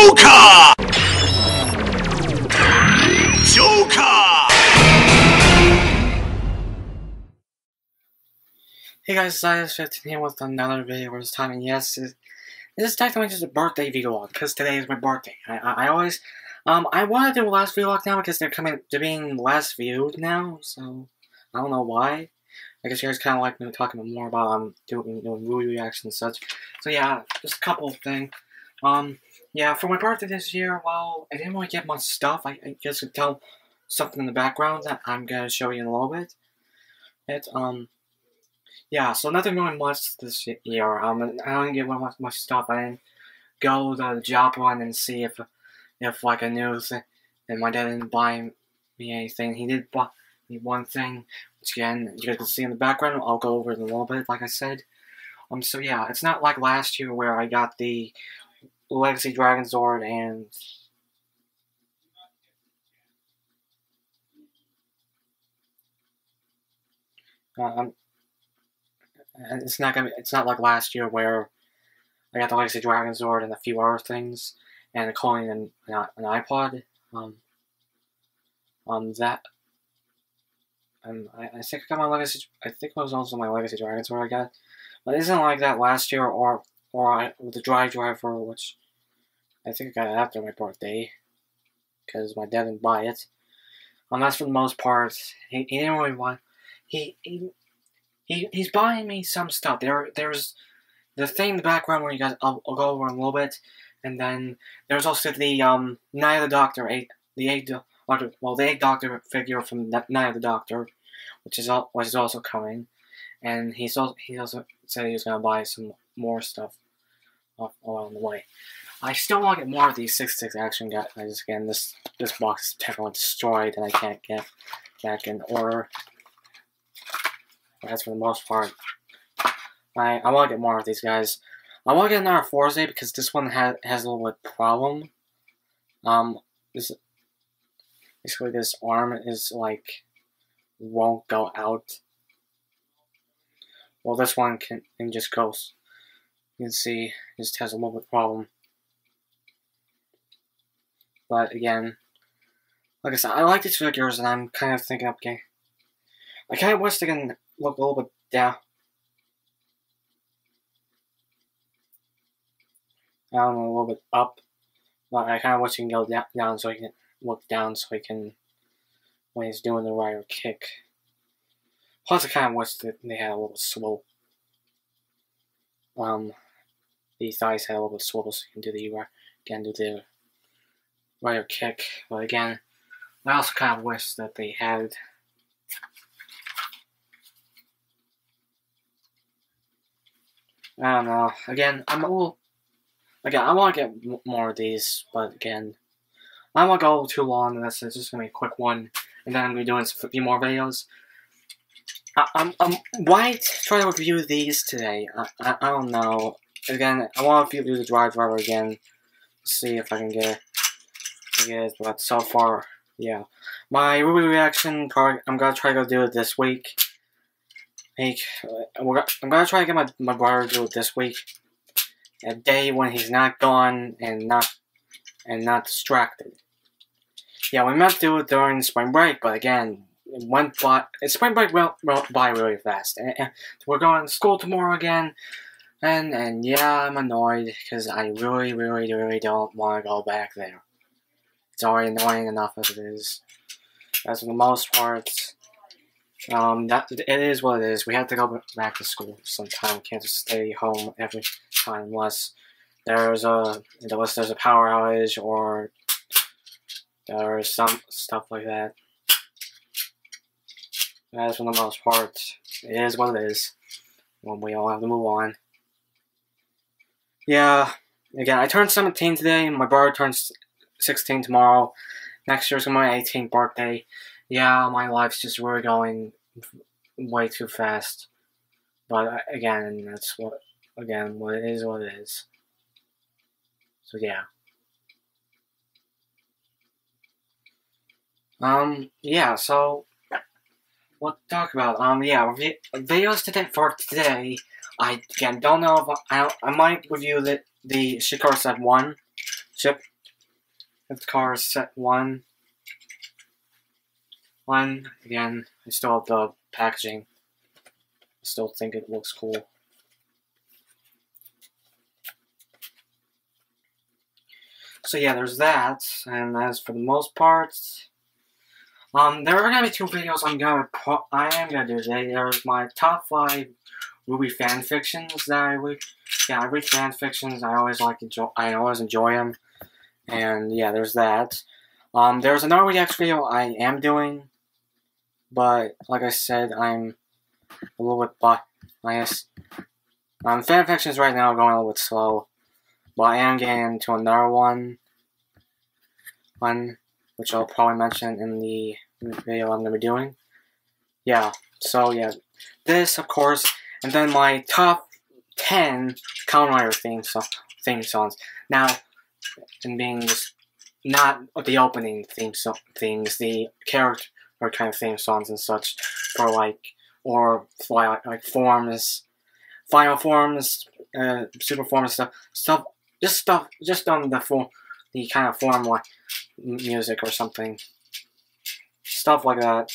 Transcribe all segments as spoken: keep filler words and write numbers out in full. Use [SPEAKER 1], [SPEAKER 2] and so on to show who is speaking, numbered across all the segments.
[SPEAKER 1] Joker! Joker!
[SPEAKER 2] Hey guys, it's I S fifteen here with another video this time, and yes, it, this is technically just a birthday vlog, because today is my birthday. I, I, I always, um, I want to do a last vlog now, because they're coming, they're being less viewed now, so, I don't know why. I guess you guys kind of like me talking more about, um, doing, doing movie reactions and such. So yeah, just a couple of things. Um, yeah, for my birthday this year, well, I didn't really get much stuff. I, I guess you could tell something in the background that I'm gonna show you in a little bit. It, um, yeah, so nothing really much this year. Um, I don't get much, much stuff. I didn't go to the job one and see if, if like a new thing, and my dad didn't buy me anything. He did buy me one thing, which again, you guys can see in the background. I'll go over it in a little bit, like I said. Um, so yeah, it's not like last year where I got the Legacy Dragon Zord and um, and it's not gonna. It's not like last year where I got the Legacy Dragon Zord and a few other things, and a coin and an, an iPod. Um, um, that. Um, I, I think I got my Legacy. I think it was also my Legacy Dragon Zord I got, but it isn't like that last year or or I, with the Drive Driver, which I think I got it after my birthday, because my dad didn't buy it. Um, that's for the most part. He, he didn't really want. He he. He, he's buying me some stuff. There, there's the thing in the background where you guys, I'll, I'll go over in a little bit, and then there's also the um Night of the Doctor, eight, the eight, well, the eight Doctor figure from Night of the Doctor, which is all, which is also coming, and he's also he also said he was gonna buy some more stuff along the way. I still want to get more of these six six action guys. Again, this this box is technically destroyed, and I can't get back in order. That's for the most part. I I want to get more of these guys. I want to get another Forza because this one has has a little bit problem. Um, this basically this arm is like won't go out. Well, this one can, can just go. You can see it just has a little bit problem. But again, like I said, I like these figures, and I'm kind of thinking, okay, I kind of wish they can look a little bit down. I don't know, a little bit up. But I kind of wish he can go down, down so he can look down so he can, when he's doing the rider kick. Plus, I kind of wish that they had a little swivel. Um, these thighs had a little bit of swivel so you can do the, again, do the rider kick. But again, I also kind of wish that they had I don't know. Again, I'm a little. Again, I want to get more of these, but again, I don't want to go too long on this. It's just gonna be a quick one, and then I'm gonna be doing a few more videos. I, I'm, I'm. Why try to review these today? I, I, I don't know. Again, I want to do the Drive Driver again. See if I can get, get it. But so far, yeah. My movie reaction part, I'm gonna try to go do it this week. Make, I'm gonna try to get my, my brother to do it this week. A day when he's not gone and not and not distracted. Yeah, we meant to do it during spring break, but again, it went by. Spring break went, went by really fast. And, and we're going to school tomorrow again, and and yeah, I'm annoyed because I really, really, really don't want to go back there. It's already annoying enough as it is. That's for the most part. Um, that it is what it is. We have to go back to school sometime. We can't just stay home every time unless there's a unless there's a power outage or there's some stuff like that. As for the most part, it is what it is. When we all have to move on. Yeah. Again, I turned seventeen today. My brother turns sixteen tomorrow. Next year's my eighteenth birthday. Yeah, my life's just really going way too fast. But again, that's what, again, what it is, what it is. So yeah. Um, yeah, so, what to talk about? Um, yeah, videos today, for today, I, again, don't know if I, I, I might review the, the Shikar Set one, Ship, This car is set one. One, again, I still have the packaging. I still think it looks cool. So yeah, there's that, and as for the most part, um, there are gonna be two videos I'm gonna pro I am gonna do today. There's my top five RWBY fan fictions that I read. Yeah, I read fan fictions. I always like enjoy. I always enjoy them, and yeah, there's that. Um, there's another react video I am doing, but like I said, I'm a little bit biased. Um, fan fictions right now are going a little bit slow. But I am getting into another one, one which I'll probably mention in the video I'm going to be doing. Yeah, so yeah, this of course, and then my top ten Kamen Rider theme, so theme songs. Now, and being just not the opening theme so things, the character kind of theme songs and such for like, or like, like forms, final forms, uh, super forms stuff, stuff. Just stuff, just on the form, the kind of form like music or something, stuff like that.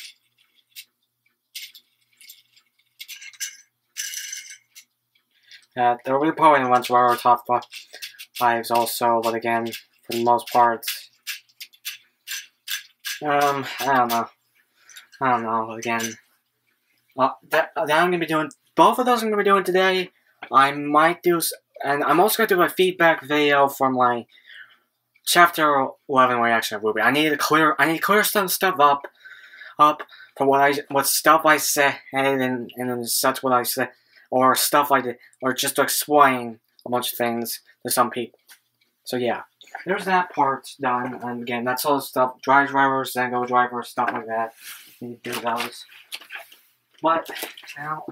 [SPEAKER 2] Yeah, there will be probably a bunch of our top fives also, but again, for the most part, um, I don't know, I don't know. Again, uh, that, that I'm gonna be doing both of those. I'm gonna be doing today. I might do. And I'm also going to do a feedback video from my chapter eleven reaction of RWBY. I need to clear, I need to clear some stuff up, up for what I, what stuff I said and and such what I said, or stuff I did, or just to explain a bunch of things to some people. So yeah, there's that part done. And again, that's all the stuff. Drive drivers, Zengo drivers, stuff like that. You need to do those. But now,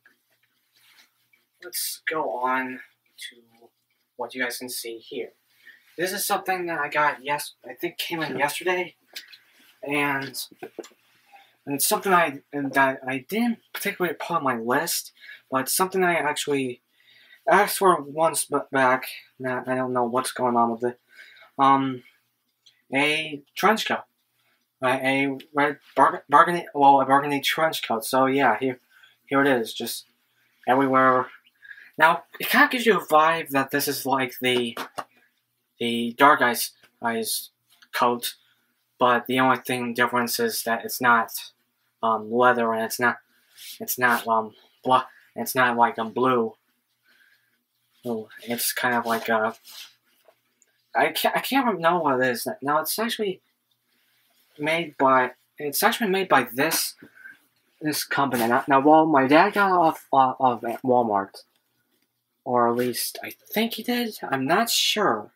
[SPEAKER 2] let's go on to what you guys can see here. This is something that I got, yes, I think came in yesterday, and, and it's something I and that I didn't particularly put on my list, but it's something I actually asked for once back. Now I don't know what's going on with it. Um, a trench coat, a, a red bar burgundy, well, a burgundy trench coat. So yeah, here, here it is, just everywhere. Now, it kind of gives you a vibe that this is like the the Dark Eyes, Eyes coat, but the only thing difference is that it's not um, leather and it's not it's not um blah it's not like um blue. Oh, it's kind of like uh I can't I can't know what it is now. It's actually made by it's actually made by this this company. Now, now well, my dad got it off uh, of Walmart. Or at least, I think he did. I'm not sure.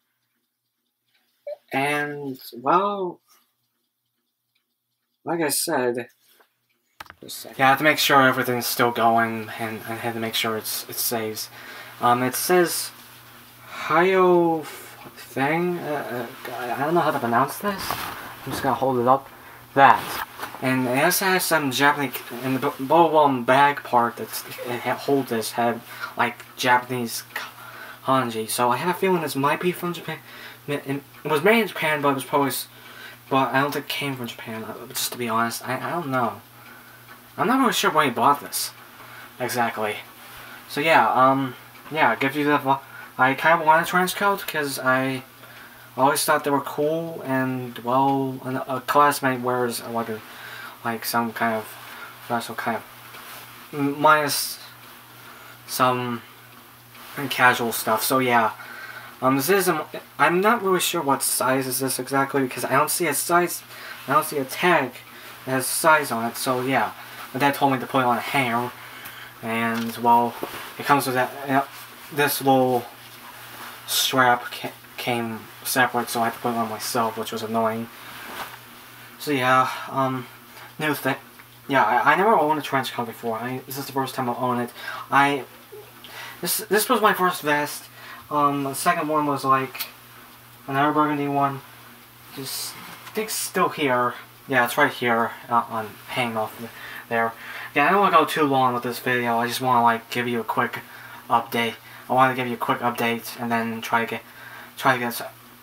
[SPEAKER 2] And, well, like I said, just yeah, I have to make sure everything's still going, and I have to make sure it's it saves. Um, it says Hayo thing. Uh, uh, I don't know how to pronounce this. I'm just gonna hold it up. That. And it also has some Japanese, in the Bowbum bag part that's, it holds this, had like Japanese kanji. So I have a feeling this might be from Japan. It was made in Japan, but it was probably, but I don't think it came from Japan. Just to be honest, I, I don't know. I'm not really sure where he bought this, exactly. So yeah, um, yeah, it gives you the, I kind of wanted a trench coat, because I always thought they were cool, and, well, a classmate wears, like, a, like some kind of special kind of, minus some casual stuff, so yeah. Um, this is, a, I'm not really sure what size is this exactly, because I don't see a size, I don't see a tag that has size on it, so yeah. My dad told me to put it on a hanger, and, well, it comes with that, uh, this little strap ca came separate, so I had to put it on myself, which was annoying. So yeah, um, new thing. Yeah, I, I never owned a trench coat before. I, this is the first time I own it. I, this, this was my first vest. Um, the second one was like another burgundy one. Just, I think it's still here. Yeah, it's right here, uh, on hanging off there. Yeah, I don't want to go too long with this video. I just want to like give you a quick update. I want to give you a quick update and then try to get, try to get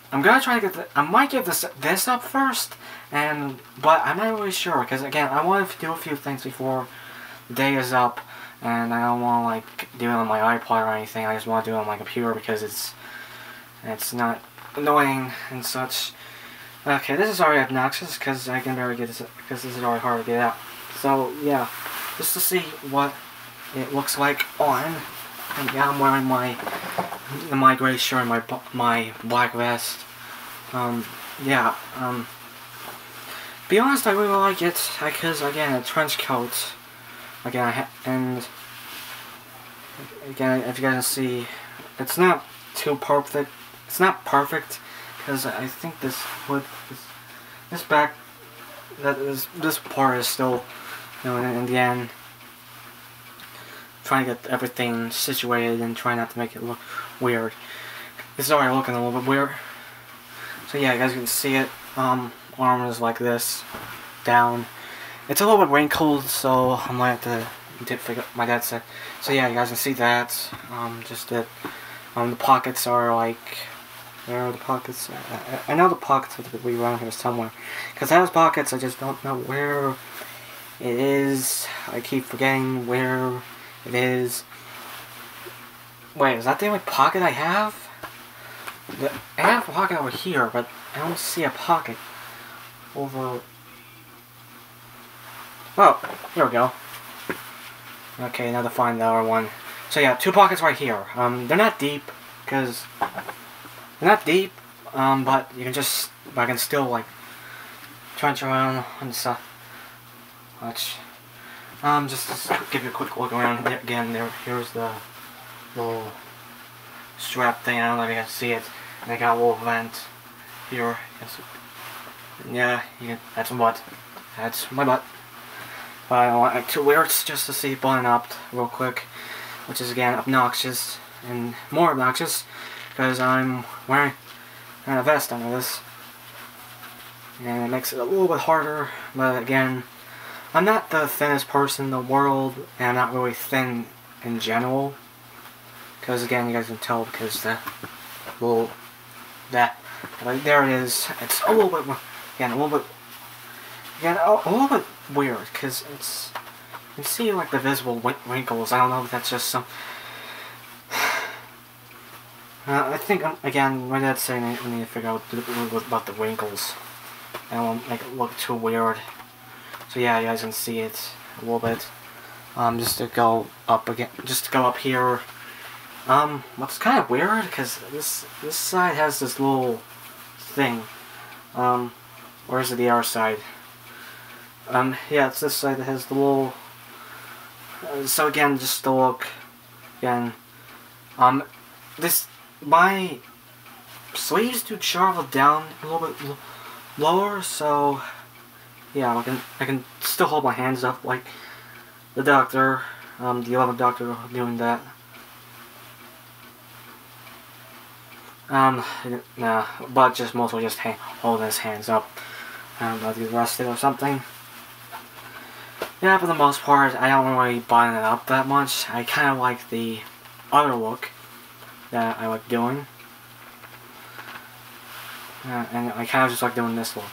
[SPEAKER 2] I'm gonna try to get the, I might get this this up first, and but I'm not really sure because again I want to do a few things before the day is up, and I don't want to like do it on my iPod or anything. I just want to do it on my computer because it's it's not annoying and such. Okay, this is already obnoxious because I can barely get this because this is already hard to get out. So yeah, just to see what it looks like on. And yeah, I'm wearing my my gray shirt and my my black vest. Um, yeah. Um. Be honest, I really like it because again, a trench coat. Again, I ha and again, if you guys can see, it's not too perfect. It's not perfect because I think this wood, this, this back, that is this part is still, you know, in, in the end. Trying to get everything situated and trying not to make it look weird. It's already looking a little bit weird. So yeah, you guys can see it. Um, arm is like this, down. It's a little bit wrinkled, so I might have to dip figure my dad said. So yeah, you guys can see that. Um, just that. Um, the pockets are like. Where are the pockets? I, I know the pockets are we around here somewhere. Cause those pockets, I just don't know where it is. I keep forgetting where it is. Wait, is that the only pocket I have? The, I have a pocket over here, but I don't see a pocket over. Oh, here we go. Okay, now to find the other one. So yeah, two pockets right here. Um, they're not deep, because they're not deep. Um, but you can just, I can still like trench around and stuff. Watch. Um, just to give you a quick look around again. There, here's the little strap thing. I don't know if you can see it. And I got a little vent here. Yes. Yeah, you can, that's my butt. That's my butt. But I want like two weirds just to see it button up real quick, which is again obnoxious and more obnoxious because I'm wearing a vest under this, and it makes it a little bit harder. But again, I'm not the thinnest person in the world, and I'm not really thin in general. Because again, you guys can tell because the little that like there it is. It's a little bit again a little bit again a, a little bit weird because it's you can see like the visible wrinkles. I don't know if that's just some. Uh, I think, um, again, my dad's saying we need to figure out about the wrinkles. I don't want to make it look too weird. So yeah, you guys can see it a little bit. Um, just to go up again, just to go up here. Um, what's kind of weird, because this, this side has this little thing. Um, where's the other side? Um, yeah, it's this side that has the little... Uh, so again, just to look, again, um, this... my sleeves do travel down a little bit lower, so yeah, I can I can still hold my hands up like the doctor, um, the eleventh Doctor doing that. Um, nah, but just mostly just hang, holding his hands up. I don't know if he's rusted or something. Yeah, for the most part, I don't really button it up that much. I kind of like the other look that I like doing. Uh, and I kind of just like doing this look.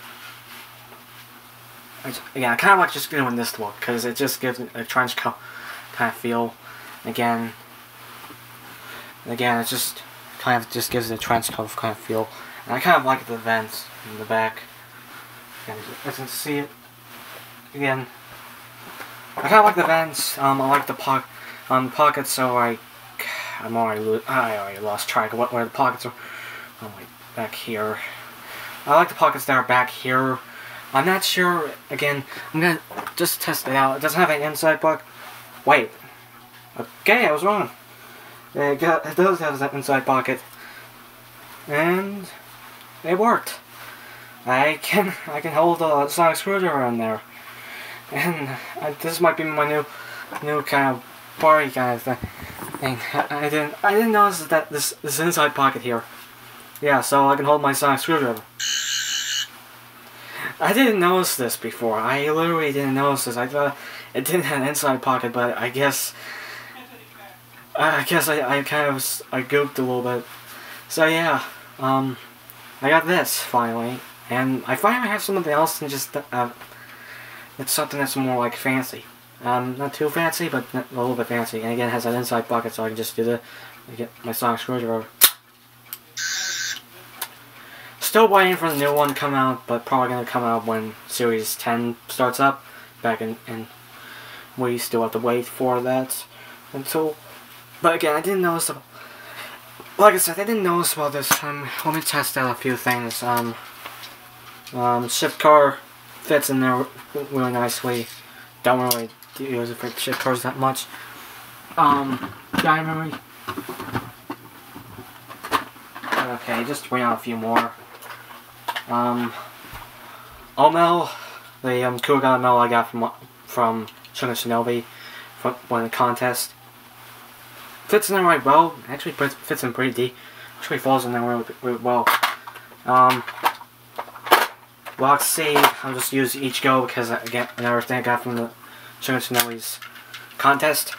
[SPEAKER 2] I just, yeah, I kind of like just doing this look because it just gives a trench coat kind of feel. Again, again, it just kind of just gives it a trench coat kind of feel. And I kind of like the vents in the back. Again, as you can see it. Again, I kind of like the vents. Um, I like the po um, pockets, so I. I'm already lo I already lost track of what where the pockets are. Oh, wait, back here. I like the pockets that are back here. I'm not sure. Again, I'm gonna just test it out. It doesn't have an inside pocket. Wait. Okay, I was wrong. It, got, it does have that inside pocket, and it worked. I can I can hold a sonic screwdriver in there, and I, this might be my new new kind of party kind of thing. Thing. I didn't I didn't notice that this this inside pocket here. Yeah, so I can hold my sonic screwdriver. I didn't notice this before. I literally didn't notice this. I thought it didn't have an inside pocket, but I guess I guess I, I kind of I gooped a little bit. So yeah, um I got this finally, and I finally have something else than just uh, it's something that's more like fancy. Um, not too fancy, but a little bit fancy. And again, it has an inside bucket, so I can just do the I get my sonic screwdriver. Still waiting for the new one to come out, but probably gonna come out when Series ten starts up. Back in, in we still have to wait for that until. But again, I didn't notice. About, like I said, I didn't notice about this. Um, let me test out a few things. Um, um, shift car fits in there really nicely. Don't really use it for shift cars that much. Um, guy memory. Okay, just to bring out a few more. Um, Omel, the um, Kurgan Omel I got from from Sugar Shinobi from one of the contest. Fits in there right well. Actually, fits in pretty deep. Actually, falls in there really, really well. Um, Block C, I'll just use each go because I get another thing I got from the Sugar Shinobi's contest.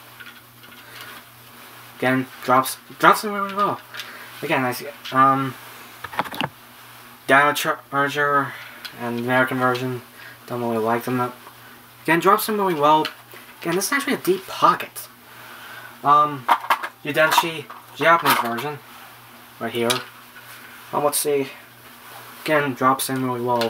[SPEAKER 2] Again, drops drops in really well. Again, I see. Um, Dino Charger and American version, don't really like them. Again, drops them really well. Again, this is actually a deep pocket. Um, Udenshi, Japanese version, right here. Um, let's see. Again, drops in really well.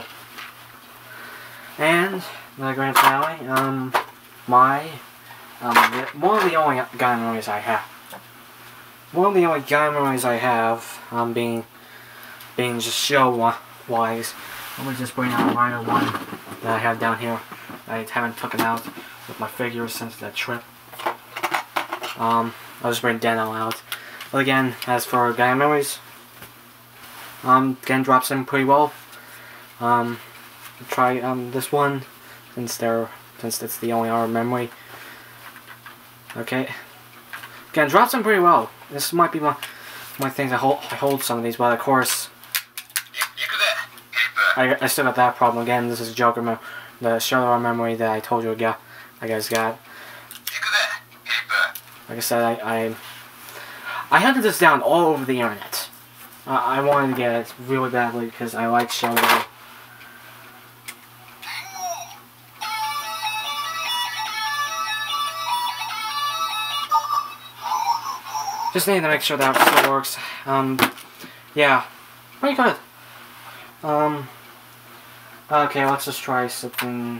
[SPEAKER 2] And the grand finale. Um, my um, one of the only gun memories I have. One of the only gun memories I have. Um, being. Being just show-wise, let me just bring out a minor one that I have down here. I haven't taken out with my figures since that trip. Um, I'll just bring Deno out. But again, as for guy memories, um, again drops in pretty well. Um, try um this one since they're since it's the only R memory. Okay. Again, drops in pretty well. This might be my my things. I hold I hold some of these, but of course. I, I still got that problem again. This is Joker, mem the Sherlock memory that I told you again. I guys got. Like I said, I I, I hunted this down all over the internet. Uh, I wanted to get it really badly because I like Sherlock. Just need to make sure that still works. Um, yeah, pretty good. Um. Okay, let's just try something.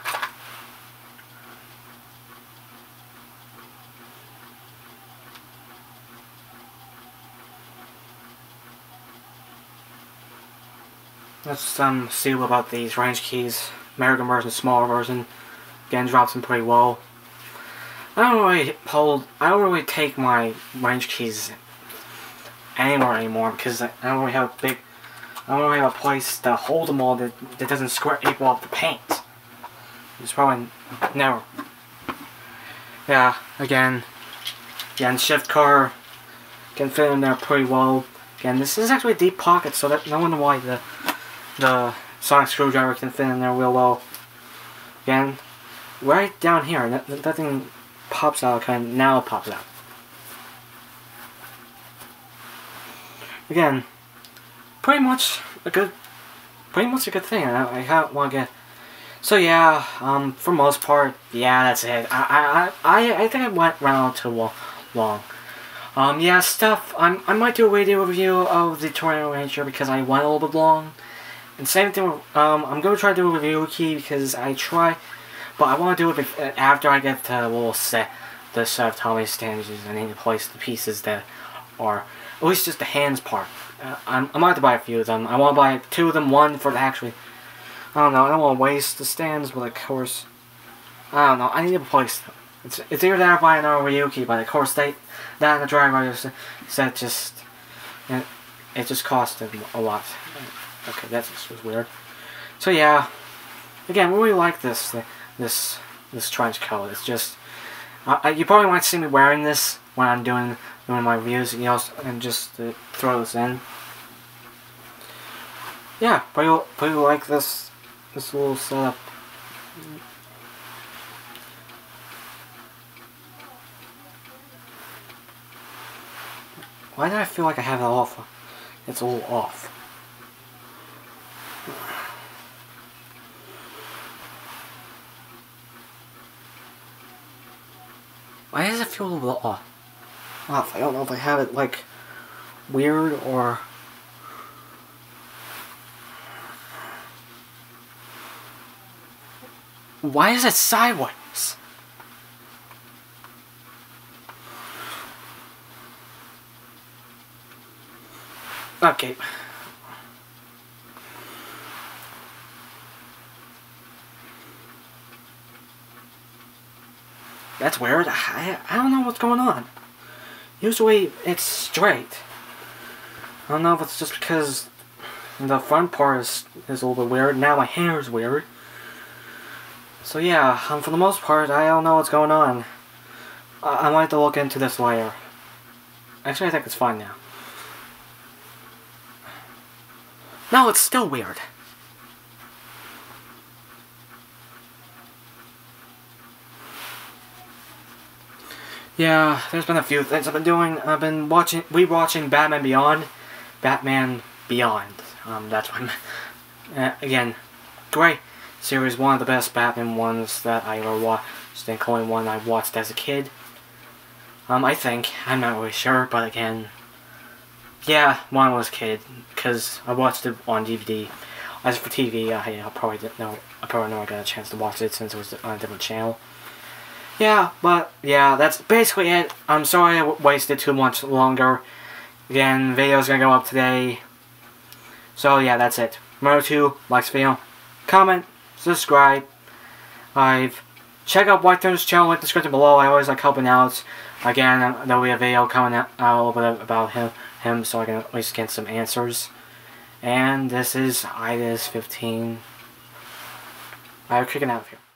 [SPEAKER 2] Let's um see about these range keys. American version, smaller version. Again, drops them pretty well. I don't really hold. I don't really take my range keys anywhere anymore because I don't really have a big. I don't really have a place to hold them all that, that doesn't squirt equal up the paint. It's probably never. Yeah, again, again, shift car can fit in there pretty well. Again, this is actually a deep pocket, so that no wonder why the the sonic screwdriver can fit in there real well. Again, right down here, that, that thing pops out, kind of now it pops out. Again. Pretty much a good, pretty much a good thing. I, I want to get. So yeah, um, for most part, yeah, that's it. I, I, I, I think I went around too long. Um, yeah, stuff. I'm, I might do a video review of the Tornado Ranger because I went a little bit long. And same thing. Um, I'm gonna try to do a review key because I try, but I want to do it after I get the little set, the set of Tommy stands. I need to place the pieces that are at least just the hands part. Uh, I'm, I might have to buy a few of them. I want to buy two of them, one for the actually. I don't know, I don't want to waste the stands, but of course. I don't know, I need to place them. It's, it's either that or buy another Ryuki, but of course, they, that and the driver set just. It, it just cost them a lot. Okay, that just was weird. So yeah. Again, I really like this, this, this trench coat. It's just. Uh, you probably might see me wearing this when I'm doing. Doing my reviews, and, you know, and just uh, throw this in. Yeah, pretty, pretty like this, this little setup. Why do I feel like I have it off? It's a little off. Why does it feel a little off? off? I don't know if I have it, like, weird or... Why is it sideways? Okay. That's weird. I, I don't know what's going on. Usually it's straight. I don't know if it's just because the front part is, is a little bit weird. Now my hair is weird. So yeah, um, for the most part, I don't know what's going on. I, I might have to look into this later. Actually, I think it's fine now. No, it's still weird. Yeah, there's been a few things I've been doing. I've been watching, rewatching Batman Beyond. Batman Beyond. Um, that's one. Uh, again, great series. One of the best Batman ones that I ever watched. Including one I watched as a kid. Um, I think. I'm not really sure, but again, yeah, one was a kid because I watched it on D V D. As for T V, I, I probably didn't know. I probably never got a chance to watch it since it was on a different channel. Yeah, but, yeah, that's basically it. I'm sorry I wasted too much longer. Again, video's gonna go up today. So, yeah, that's it. Remember to like this video, comment, subscribe. I've check out White Thunder channel, link in the description below. I always like helping out. Again, there'll be a video coming out a little bit about him, him so I can at least get some answers. And this is I D S fifteen. I'm kicking out of here.